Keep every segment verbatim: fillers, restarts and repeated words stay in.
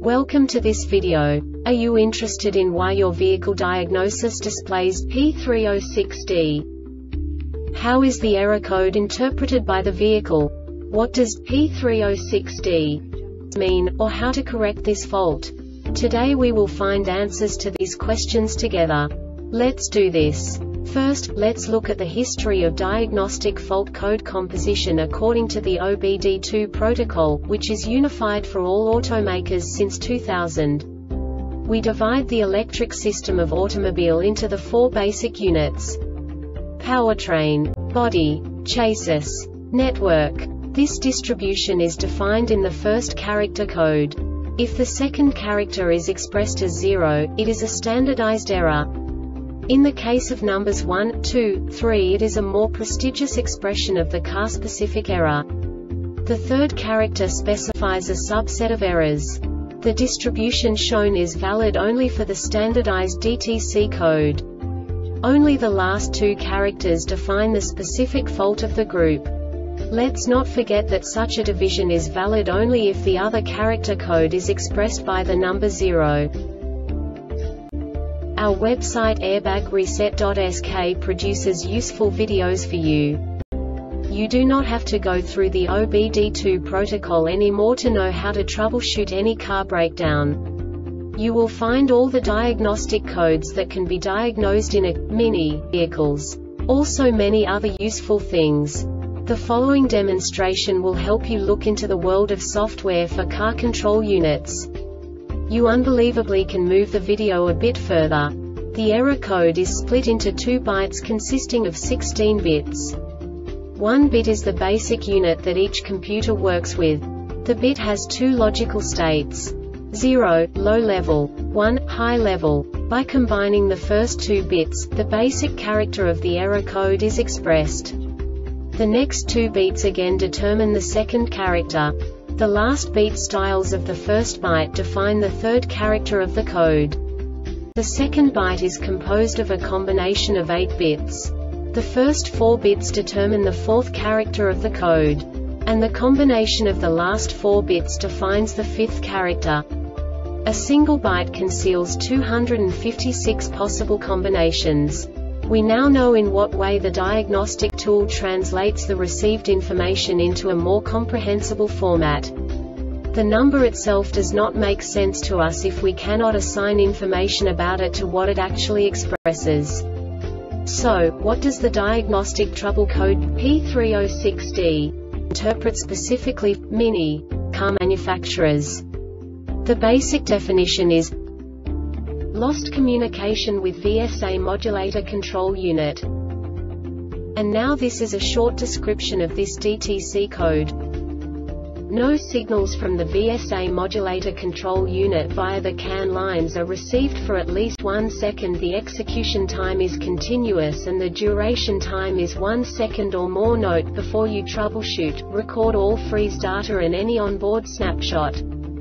Welcome to this video. Are you interested in why your vehicle diagnosis displays P three oh six D? How is the error code interpreted by the vehicle? What does P three oh six D mean, or how to correct this fault? Today we will find answers to these questions together. Let's do this. First, let's look at the history of diagnostic fault code composition according to the O B D two protocol, which is unified for all automakers since two thousand. We divide the electric system of automobile into the four basic units: powertrain, body, chassis, network. This distribution is defined in the first character code. If the second character is expressed as zero, it is a standardized error. In the case of numbers one, two, three, it is a more prestigious expression of the car-specific error. The third character specifies a subset of errors. The distribution shown is valid only for the standardized D T C code. Only the last two characters define the specific fault of the group. Let's not forget that such a division is valid only if the other character code is expressed by the number zero. Our website airbag reset dot S K produces useful videos for you. You do not have to go through the O B D two protocol anymore to know how to troubleshoot any car breakdown. You will find all the diagnostic codes that can be diagnosed in a mini vehicles. Also many other useful things. The following demonstration will help you look into the world of software for car control units. You unbelievably can move the video a bit further. The error code is split into two bytes consisting of sixteen bits. One bit is the basic unit that each computer works with. The bit has two logical states: zero, low level, one, high level. By combining the first two bits, the basic character of the error code is expressed. The next two beats again determine the second character. The last beat styles of the first byte define the third character of the code. The second byte is composed of a combination of eight bits. The first four bits determine the fourth character of the code. And the combination of the last four bits defines the fifth character. A single byte conceals two hundred fifty-six possible combinations. We now know in what way the diagnostic tool translates the received information into a more comprehensible format. The number itself does not make sense to us if we cannot assign information about it to what it actually expresses. So, what does the diagnostic trouble code P three oh six D interpret specifically for mini car manufacturers? The basic definition is lost communication with V S A modulator control unit. And now this is a short description of this D T C code. No signals from the V S A modulator control unit via the C A N lines are received for at least one second. The execution time is continuous and the duration time is one second or more. Note: before you troubleshoot, record all freeze data and any onboard snapshot.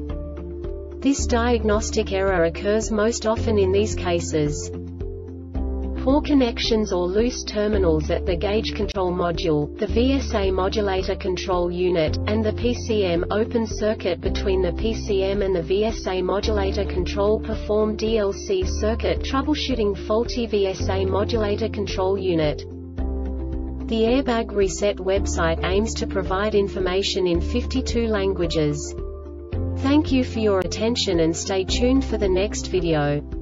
This diagnostic error occurs most often in these cases: poor connections or loose terminals at the gauge control module, the V S A modulator control unit, and the P C M. Open circuit between the P C M and the V S A modulator control. Perform D L C circuit troubleshooting. Faulty V S A modulator control unit. The Airbag Reset website aims to provide information in fifty-two languages. Thank you for your attention and stay tuned for the next video.